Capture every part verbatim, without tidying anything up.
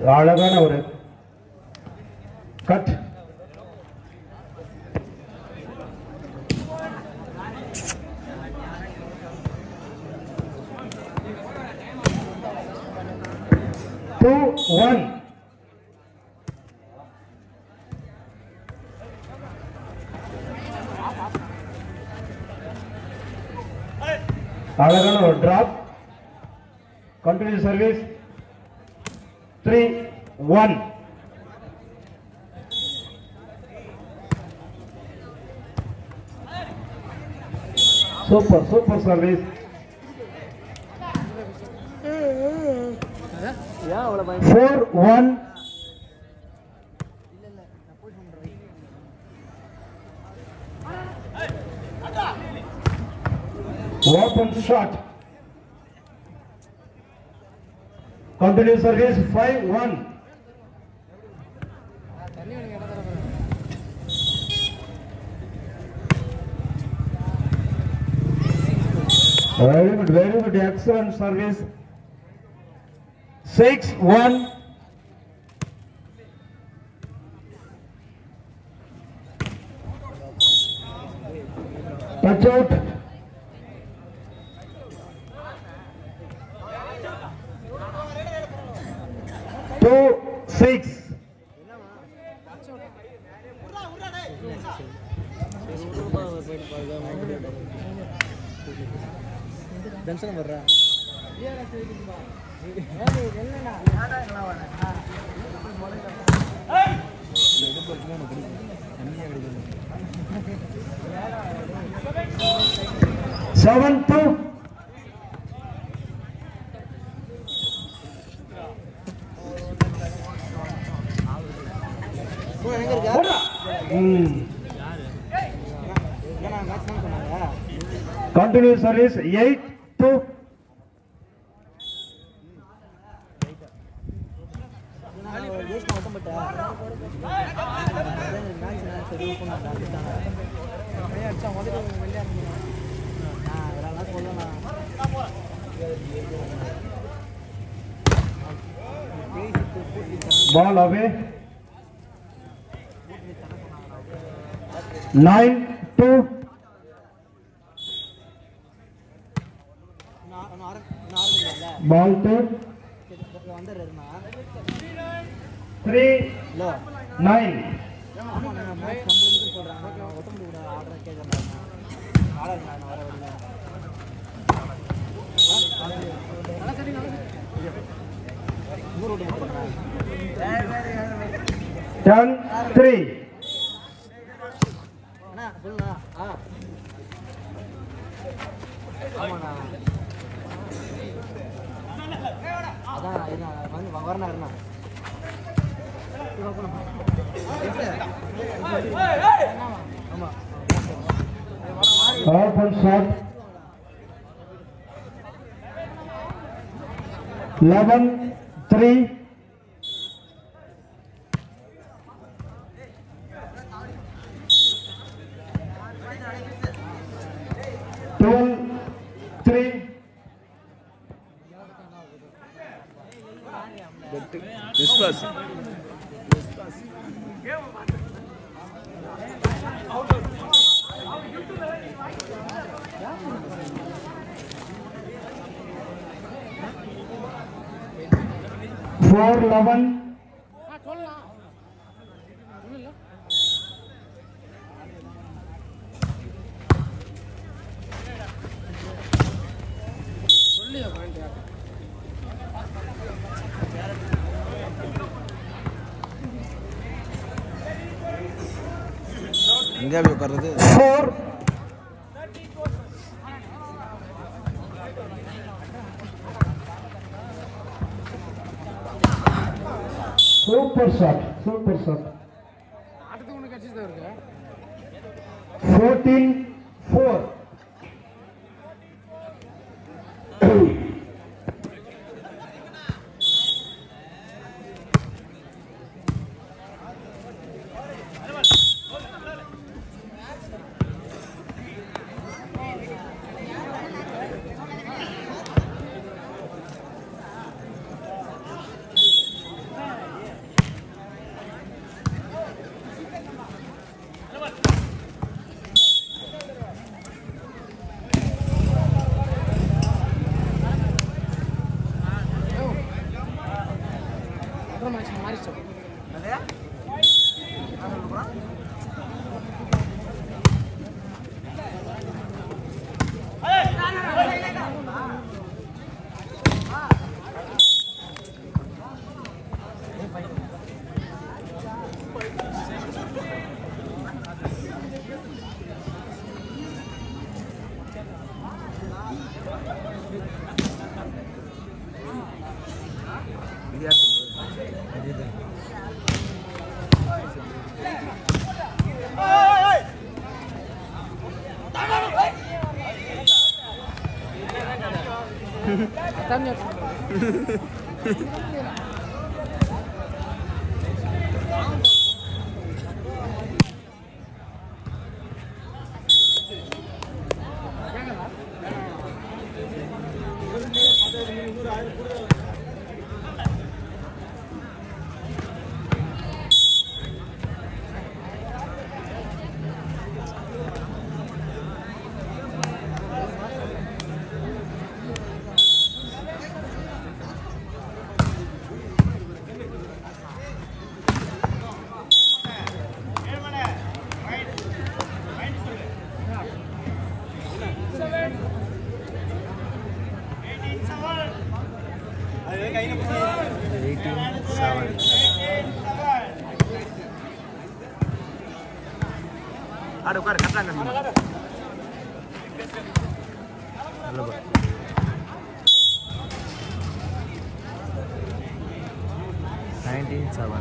அழகான ஒரு cut. two one. அழகான ஒரு drop. Continue service. three one. Super super service. four one. Open shot. Continue service. five one. Very good, very good, excellent service. six one. Touch out. two six. Tension வர்றா seven two. Continue service. eight two. Ball away. nine two. Ball two. three nine. ten three. Open shot. eleven three. twelve three. Discuss. four eleven. எங்க போய் உட்கார்றது? four. Super shot, super shot. fourteen four. Ada ukar kata kan. Halo, Pak. nineteen seven.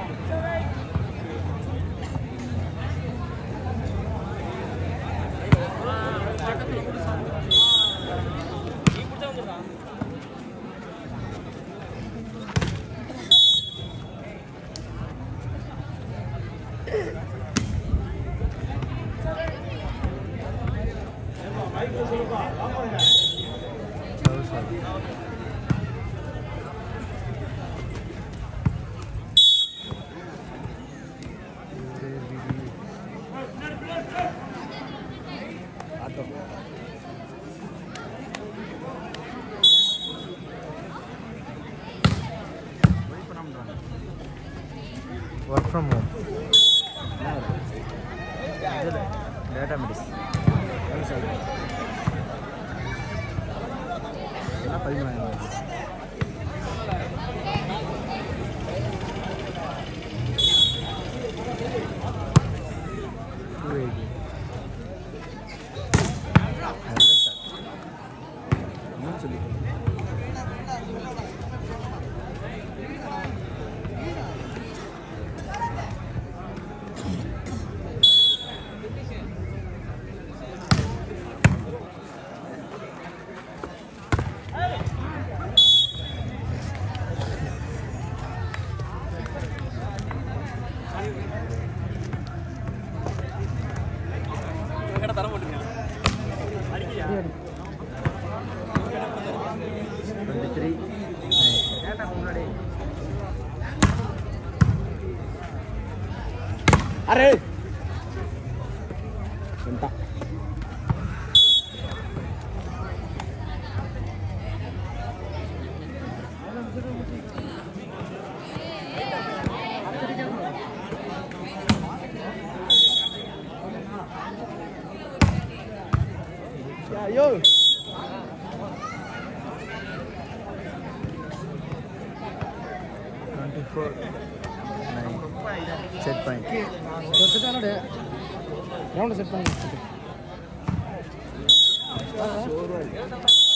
Work from home. Data medis. Apa ini? Are bentak ya yo twenty-four nine set point set ano de round set point